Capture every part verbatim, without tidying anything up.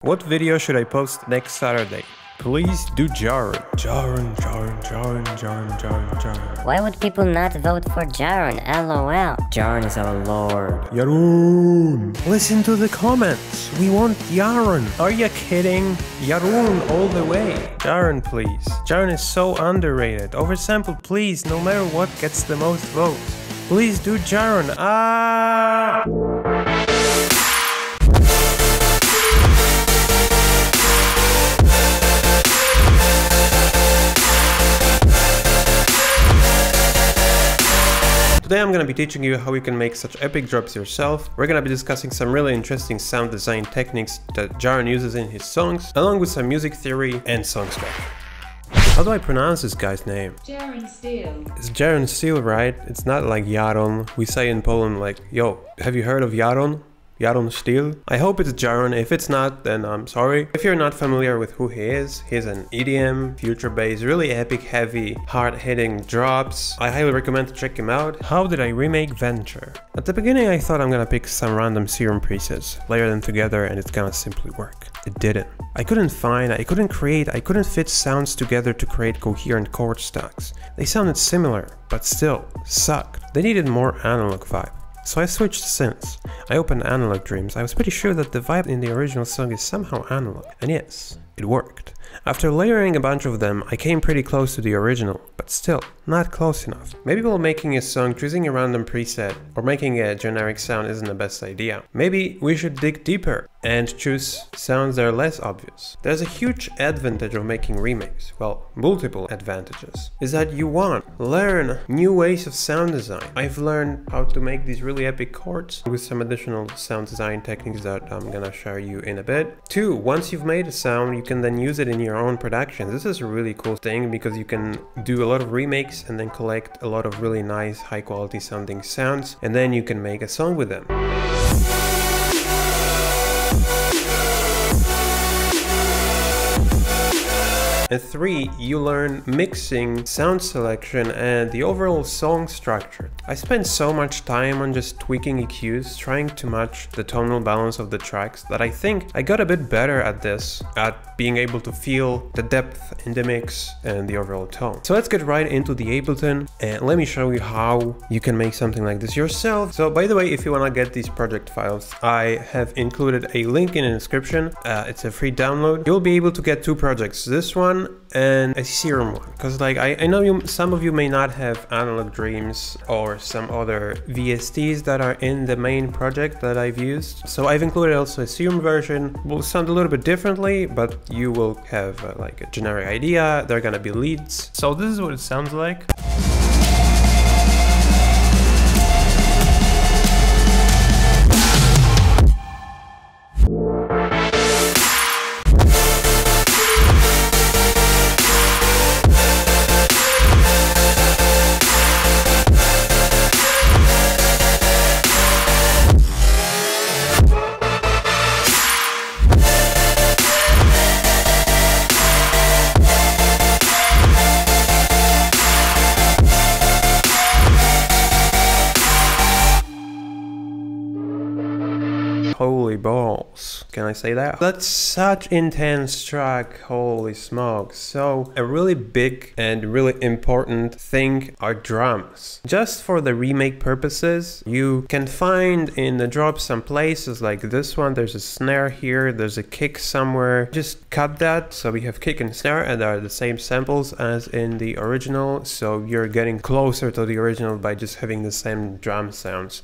What video should I post next Saturday? Please do Jaron. Jaron, Jaron, Jaron, Jaron, Jaron, Jaron. Why would people not vote for Jaron? LOL. Jaron is our lord. Jaron. Listen to the comments. We want Jaron. Are you kidding? Jaron all the way. Jaron, please. Jaron is so underrated. Oversampled, please. No matter what gets the most votes. Please do Jaron. Ah! Today I'm going to be teaching you how you can make such epic drops yourself. We're going to be discussing some really interesting sound design techniques that Jaron uses in his songs, along with some music theory and song stuff. How do I pronounce this guy's name? Jaron Steele. It's Jaron Steele, right? It's not like Jaron. We say in Poland like, yo, have you heard of Jaron? Jaron Steele? I hope it's Jaron. If it's not, then I'm sorry. If you're not familiar with who he is, he's an E D M, future-based, really epic, heavy, hard-hitting drops. I highly recommend to check him out. How did I remake Venture? At the beginning I thought I'm gonna pick some random Serum presets, layer them together and it's gonna simply work. It didn't. I couldn't find, I couldn't create, I couldn't fit sounds together to create coherent chord stacks. They sounded similar, but still sucked. They needed more analog vibe. So I switched synths. I opened Analog Dreams. I was pretty sure that the vibe in the original song is somehow analog. And yes, it worked. After layering a bunch of them, I came pretty close to the original, but still, not close enough. Maybe while making a song, choosing a random preset or making a generic sound isn't the best idea. Maybe we should dig deeper and choose sounds that are less obvious. There's a huge advantage of making remakes, well, multiple advantages, is that you want learn new ways of sound design. I've learned how to make these really epic chords with some additional sound design techniques that I'm gonna share you in a bit. Two, once you've made a sound, you can then use it in your own productions. This is a really cool thing because you can do a lot of remakes and then collect a lot of really nice, high quality sounding sounds, and then you can make a song with them. And three, you learn mixing, sound selection, and the overall song structure. I spent so much time on just tweaking E Qs, trying to match the tonal balance of the tracks, that I think I got a bit better at this, at being able to feel the depth in the mix and the overall tone. So let's get right into the Ableton, and let me show you how you can make something like this yourself. So by the way, if you want to get these project files, I have included a link in the description. Uh, it's a free download. You'll be able to get two projects, this one and a Serum one, because like I, I know you some of you may not have Analog Dreams or some other V S Ts that are in the main project that I've used, so I've included also a Serum version. Will sound a little bit differently, but you will have uh, like a generic idea. They're gonna be leads. So this is what it sounds like. Holy balls. Can I say that? That's such intense track, holy smokes. So a really big and really important thing are drums. Just for the remake purposes, you can find in the drop some places like this one, there's a snare here, there's a kick somewhere. Just cut that, so we have kick and snare and are the same samples as in the original, so you're getting closer to the original by just having the same drum sounds.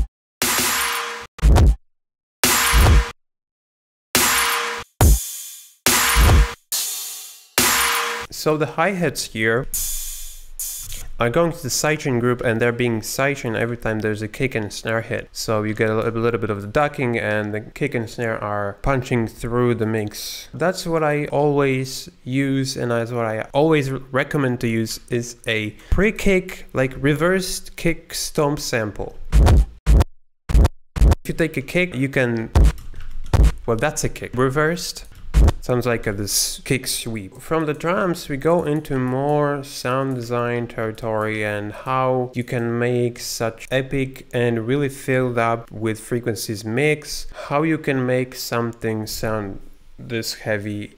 So the hi-hats here are going to the sidechain group, and they're being sidechain every time there's a kick and snare hit. So you get a little, a little bit of the ducking, and the kick and snare are punching through the mix. That's what I always use, and that's what I always recommend to use, is a pre-kick, like reversed kick stomp sample. If you take a kick, you can, well, that's a kick. Reversed sounds like a, this kick sweep. From the drums, we go into more sound design territory and how you can make such epic and really filled up with frequencies mix, how you can make something sound this heavy.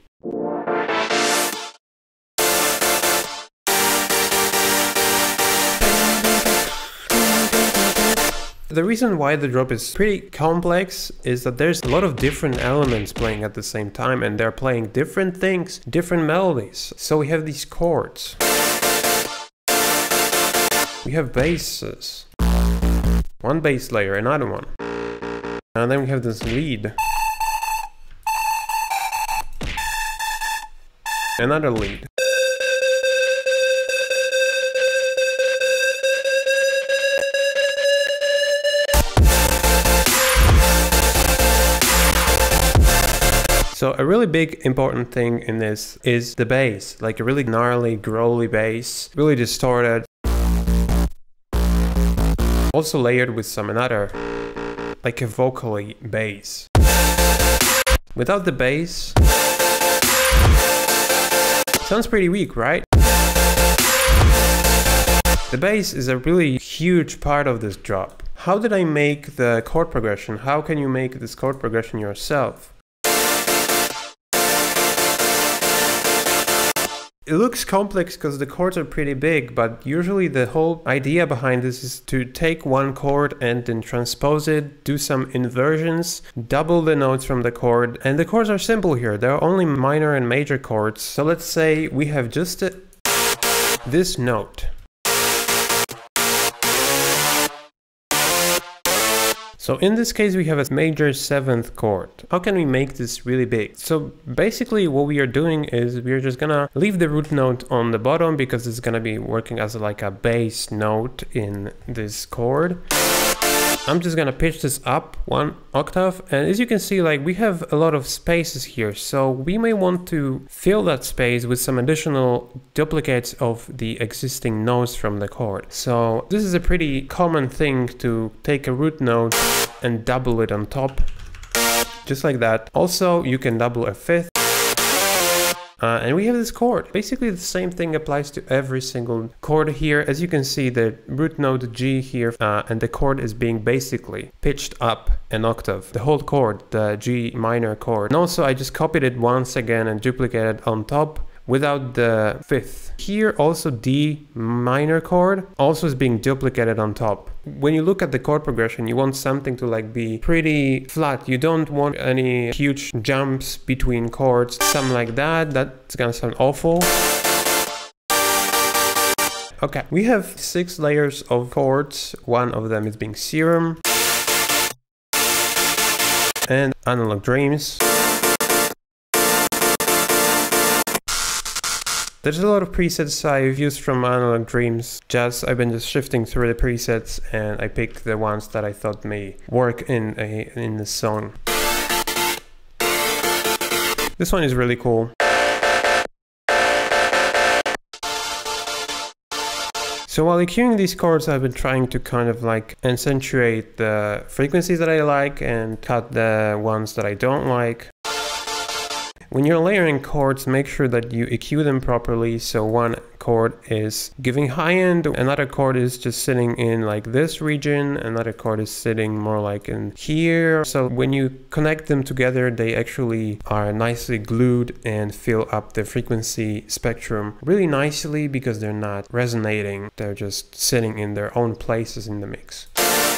The reason why the drop is pretty complex is that there's a lot of different elements playing at the same time, and they're playing different things, different melodies. So we have these chords. We have basses. One bass layer, another one. And then we have this lead. Another lead. So a really big important thing in this is the bass, like a really gnarly, growly bass, really distorted. Also layered with some another, like a vocally bass. Without the bass, sounds pretty weak, right? The bass is a really huge part of this drop. How did I make the chord progression? How can you make this chord progression yourself? It looks complex because the chords are pretty big, but usually the whole idea behind this is to take one chord and then transpose it, do some inversions, double the notes from the chord, and the chords are simple here. There are only minor and major chords. So let's say we have just a, this note. So in this case we have a major seventh chord. How can we make this really big? So basically what we are doing is we're just gonna leave the root note on the bottom because it's gonna be working as like a bass note in this chord. I'm just gonna pitch this up one octave, and as you can see, like we have a lot of spaces here, so we may want to fill that space with some additional duplicates of the existing notes from the chord. So this is a pretty common thing, to take a root note and double it on top, just like that. Also, you can double a fifth. Uh, and we have this chord. Basically the same thing applies to every single chord here. As you can see, the root note G here, uh, and the chord is being basically pitched up an octave. The whole chord, the G minor chord. And also I just copied it once again and duplicated on top without the fifth. Here also D minor chord also is being duplicated on top. When you look at the chord progression, you want something to like be pretty flat. You don't want any huge jumps between chords, something like that. That's gonna sound awful. Okay, we have six layers of chords. One of them is being Serum and Analog Dreams. There's a lot of presets I've used from Analog Dreams. Just I've been just shifting through the presets and I picked the ones that I thought may work in a in the song. This one is really cool. So while EQing these chords, I've been trying to kind of like accentuate the frequencies that I like and cut the ones that I don't like. When you're layering chords, make sure that you E Q them properly. So one chord is giving high end, another chord is just sitting in like this region, another chord is sitting more like in here. So when you connect them together, they actually are nicely glued and fill up the frequency spectrum really nicely because they're not resonating. They're just sitting in their own places in the mix.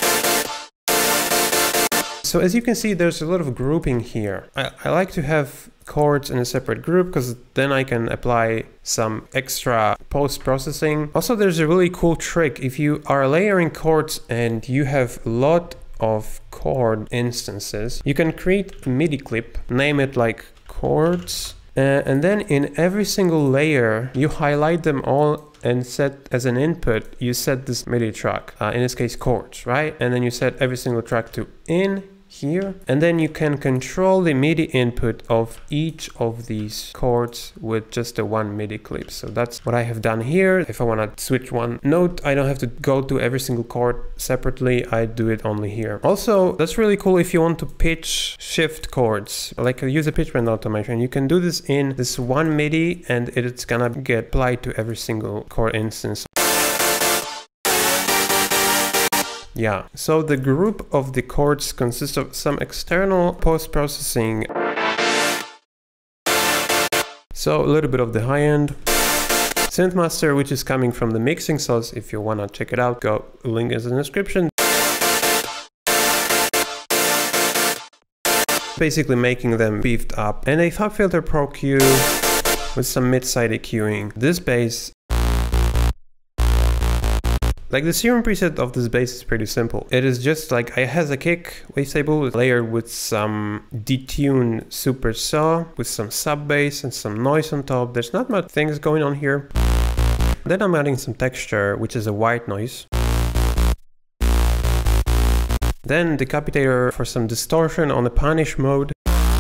So as you can see, there's a lot of grouping here. I, I like to have chords in a separate group because then I can apply some extra post-processing. Also, there's a really cool trick. If you are layering chords and you have a lot of chord instances, you can create a MIDI clip, name it like chords, uh, and then in every single layer, you highlight them all and set as an input, you set this MIDI track, uh, in this case chords, right? And then you set every single track to in here, and then you can control the MIDI input of each of these chords with just a one MIDI clip. So that's what I have done here. If I want to switch one note, I don't have to go to every single chord separately. I do it only here. Also, that's really cool if you want to pitch shift chords, like use a pitch bend automation. You can do this in this one MIDI and it's gonna get applied to every single chord instance. Yeah, so the group of the chords consists of some external post-processing So a little bit of the high end. Synth master, which is coming from the mixing sauce. If you wanna check it out, go, link is in the description. Basically making them beefed up. And a Fab Filter Pro Q with some mid-side EQing. This bass, like the Serum preset of this bass is pretty simple. It is just like, it has a kick wavetable layered with some detuned super saw, with some sub bass and some noise on top. There's not much things going on here. Then I'm adding some texture, which is a white noise. Then decapitator for some distortion on the punish mode.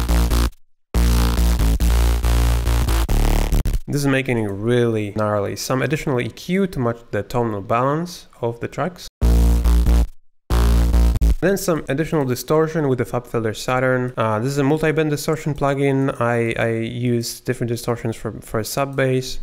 This is making it really gnarly. Some additional E Q to match the tonal balance of the tracks. Then some additional distortion with the Fab Filter Saturn. Uh, this is a multi-band distortion plugin. I, I use different distortions for, for sub bass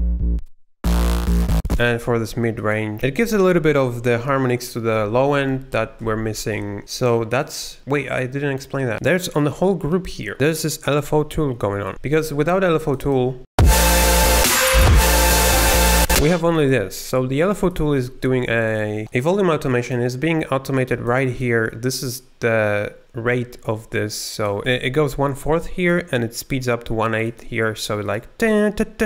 and for this mid-range. It gives a little bit of the harmonics to the low end that we're missing. So that's, wait, I didn't explain that. There's on the whole group here, there's this L F O tool going on. Because without L F O tool, we have only this. So the L F O tool is doing a, a volume automation. It's being automated right here. This is the rate of this. So it, it goes one fourth here and it speeds up to one eighth here. So like, da, da, da.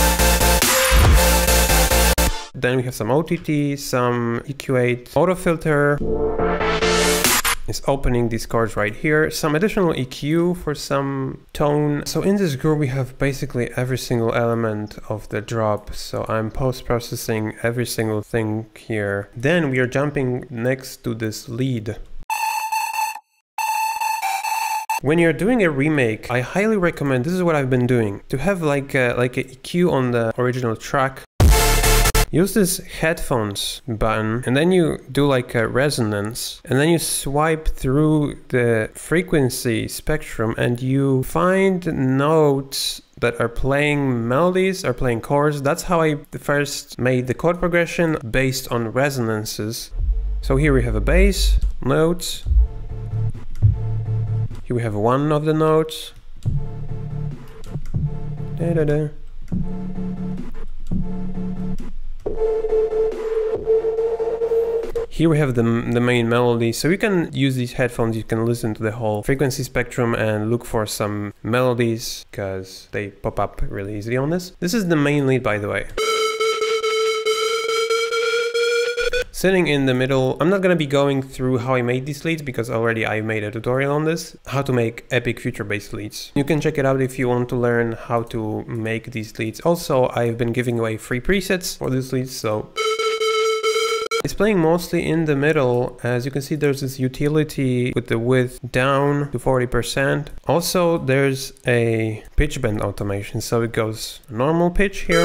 Then we have some O T T, some E Q eight, auto filter. Is opening these chords right here, some additional E Q for some tone. So in this group we have basically every single element of the drop. So I'm post-processing every single thing here. Then we are jumping next to this lead. When you're doing a remake, I highly recommend, this is what I've been doing, to have like a, like a E Q on the original track. Use this headphones button and then you do like a resonance and then you swipe through the frequency spectrum and you find notes that are playing melodies or playing chords. That's how I first made the chord progression based on resonances. So here we have a bass, notes. Here we have one of the notes. Da, da, da. Here we have the, the main melody, so you can use these headphones, you can listen to the whole frequency spectrum and look for some melodies, because they pop up really easily on this. This is the main lead, by the way. Sitting in the middle, I'm not gonna be going through how I made these leads because already I made a tutorial on this, how to make epic future-based leads. You can check it out if you want to learn how to make these leads. Also, I've been giving away free presets for these leads, so it's playing mostly in the middle. As you can see, there's this utility with the width down to forty percent. Also, there's a pitch bend automation. So it goes normal pitch here.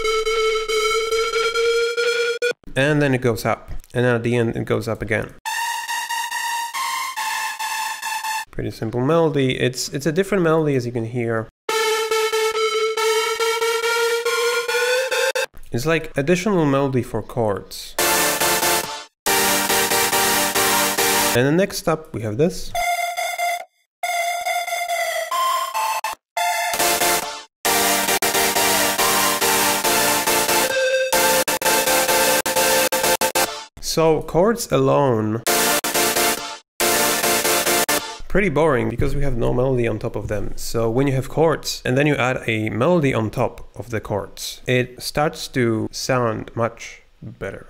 And then it goes up. And then at the end, it goes up again. Pretty simple melody. It's, it's a different melody, as you can hear. It's like additional melody for chords. And then next up we have this. So chords alone, pretty boring because we have no melody on top of them. So when you have chords and then you add a melody on top of the chords, it starts to sound much better.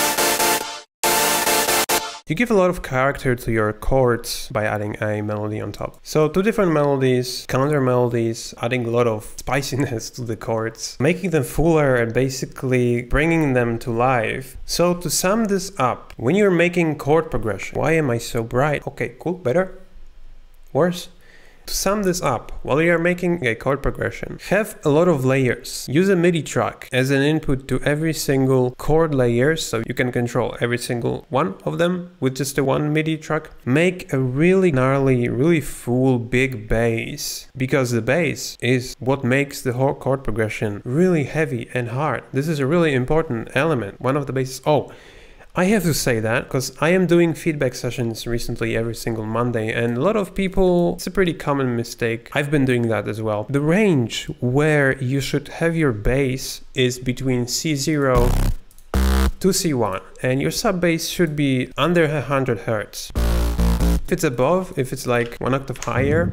You give a lot of character to your chords by adding a melody on top. So two different melodies, counter melodies, adding a lot of spiciness to the chords, making them fuller and basically bringing them to life. So to sum this up, when you're making chord progression, why am I so bright? Okay, cool, better, worse? To sum this up, while you're making a chord progression, have a lot of layers. Use a MIDI track as an input to every single chord layer, so you can control every single one of them with just the one MIDI track. Make a really gnarly, really full big bass, because the bass is what makes the whole chord progression really heavy and hard. This is a really important element. One of the basses. Oh, I have to say that because I am doing feedback sessions recently every single Monday, and a lot of people, it's a pretty common mistake. I've been doing that as well. The range where you should have your bass is between C zero to C one, and your sub bass should be under one hundred hertz. If it's above, if it's like one octave higher,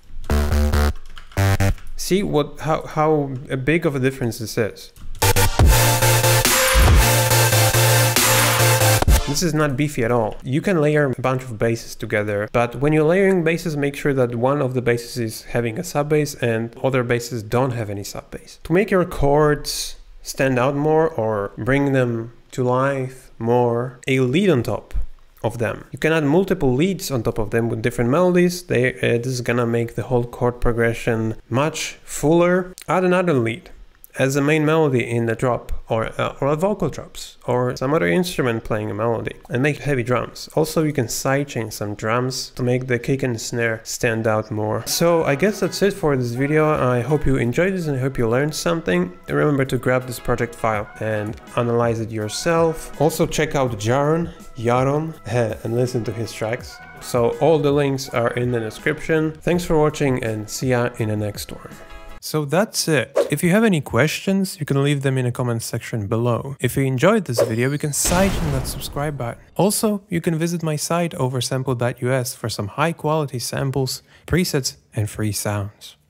see what how, how big of a difference this is. This is not beefy at all. You can layer a bunch of basses together, but when you're layering basses, make sure that one of the basses is having a sub bass and other basses don't have any sub bass. To make your chords stand out more or bring them to life more, a lead on top of them. You can add multiple leads on top of them with different melodies. They, uh, this is gonna make the whole chord progression much fuller. Add another lead as a main melody in the drop, or, uh, or a vocal drops, or some other instrument playing a melody, and make heavy drums. Also, you can sidechain some drums to make the kick and snare stand out more. So I guess that's it for this video. I hope you enjoyed this and I hope you learned something. Remember to grab this project file and analyze it yourself. Also check out Jaron, Jaron, and listen to his tracks. So all the links are in the description. Thanks for watching and see ya in the next one. So that's it. If you have any questions, you can leave them in the comment section below. If you enjoyed this video, you can sidechain that subscribe button. Also, you can visit my site oversampled dot U S for some high quality samples, presets, and free sounds.